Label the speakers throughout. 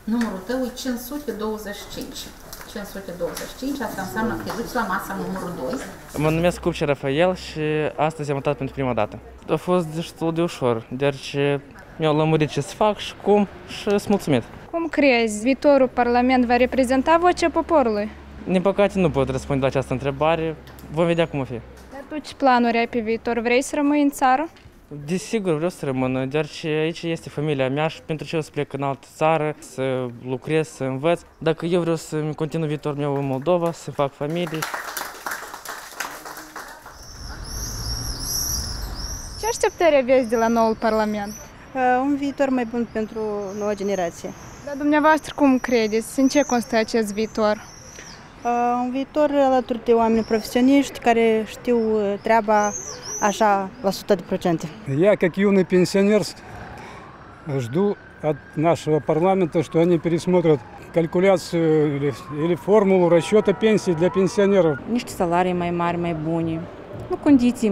Speaker 1: Numărul tău e 525. 525, asta înseamnă că te duci la masa numărul 2.
Speaker 2: Mă numesc Cupce Rafael și astăzi am votat pentru prima dată. A fost destul de ușor, deoarece mi-au lămurit ce să fac și cum și sunt mulțumit.
Speaker 3: Cum crezi, viitorul Parlament va reprezenta vocea poporului?
Speaker 2: Din păcate nu pot răspunde la această întrebare, vom vedea cum o fi.
Speaker 3: Dar tu ce planuri ai pe viitor? Vrei să rămâi în țară?
Speaker 2: Desigur vreau să rămân, deoarece aici este familia mea și pentru ce eu să plec în altă țară, să lucrez, să învăț. Dacă eu vreau să-mi continui viitorul meu în Moldova, să fac familie.
Speaker 3: Ce așteptări aveți de la noul Parlament?
Speaker 4: Un viitor mai bun pentru noua generație.
Speaker 3: Dar dumneavoastră cum credeți? În ce constă acest viitor?
Speaker 4: Un viitor alături de oameni profesioniști care știu treaba așa la 100%.
Speaker 5: Я, как юный пенсионер, жду от нашего парламента, что они пересмотрят калькуляцию или формулу расчета пенсий для пенсионеров.
Speaker 6: Niște salarii mai mari, mai bune, nu condiții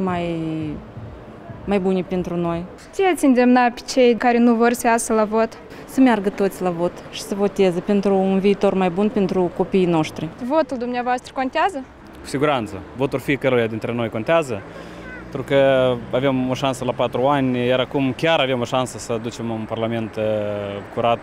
Speaker 6: mai bune pentru noi.
Speaker 3: Ce ați îndemna pe cei care nu vor să iasă la vot?
Speaker 6: Să meargă toți la vot și să voteze pentru un viitor mai bun pentru copiii noștri.
Speaker 3: Votul dumneavoastră contează?
Speaker 7: Cu siguranță. Votul fiecăruia dintre noi contează, pentru că avem o șansă la 4 ani, iar acum chiar avem o șansă să aducem un parlament curat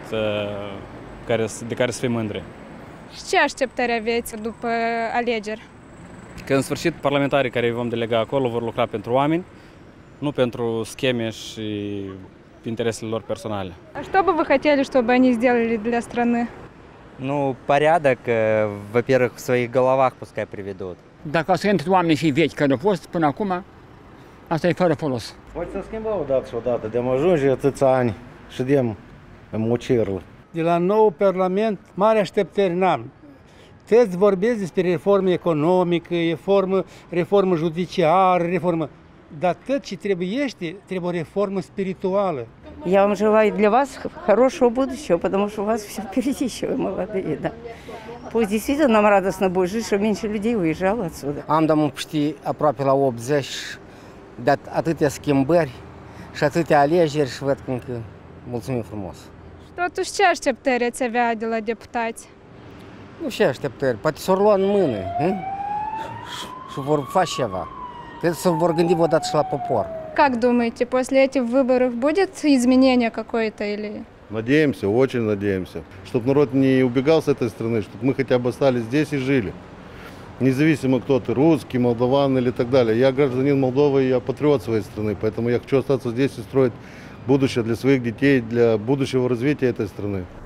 Speaker 7: de care să fim mândri.
Speaker 3: Și ce așteptări aveți după alegeri?
Speaker 7: Că în sfârșit parlamentarii care îi vom delega acolo vor lucra pentru oameni, nu pentru scheme și интересele lor personale.
Speaker 3: А что бы вы хотели, чтобы они сделали для страны?
Speaker 8: Ну, порядок, во-первых, в своих головах pускай приведут.
Speaker 9: Dacă sunt oameni și vechi care au fost până acum, asta e fără folos.
Speaker 10: Poate să schimbăm odată și odată, de-am ajunge atâția ani și de-am mucirul.
Speaker 11: De la nou Parlament, mari așteptări n-am. Toți vorbesc despre reformă economică, reformă judiciară, dar tot ce trebuie o реформа спиритуальная.
Speaker 12: Я вам желаю для вас хорошего будущего, потому что у вас все впереди еще, вы молодые, да. Пусть действительно нам радостно будет жить, чтобы меньше людей уезжало отсюда.
Speaker 13: Am de-am ști aproape la 80, de atâtea schimbări și atâtea alegeri și văd că mulțumim frumos.
Speaker 3: Și totuși ce așteptări ați avea de la deputați?
Speaker 13: Nu ce așteptări, poate s-or lua în mână și vor face ceva. Cred să vor gândi odată și la popor.
Speaker 3: Как думаете, после этих выборов будет изменение какое-то или...
Speaker 10: Надеемся, очень надеемся, чтобы народ не убегал с этой страны, чтобы мы хотя бы остались здесь и жили. Независимо кто ты, русский, молдаван или так далее. Я гражданин Молдовы, я патриот своей страны, поэтому я хочу остаться здесь и строить будущее для своих детей, для будущего развития этой страны.